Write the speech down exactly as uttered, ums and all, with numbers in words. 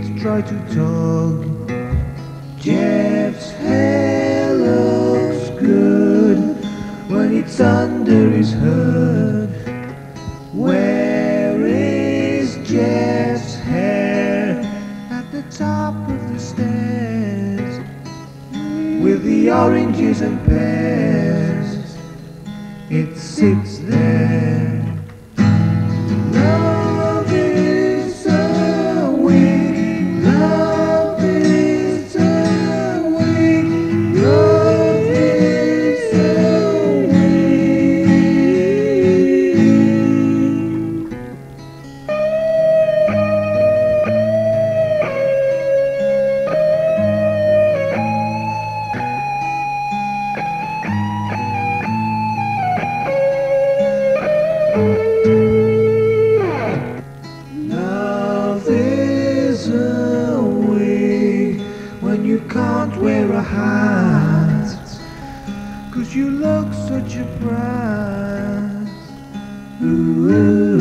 try to talk. Jeff's hair looks good when it's under his hood. Where is Jeff's hair? At the top of the stairs, with the oranges and pears, it sits there. Love is a wing, love is a wing, love is a wing. Love is a wig when you can't wear a hat, 'cause you look such a brat. Ooh.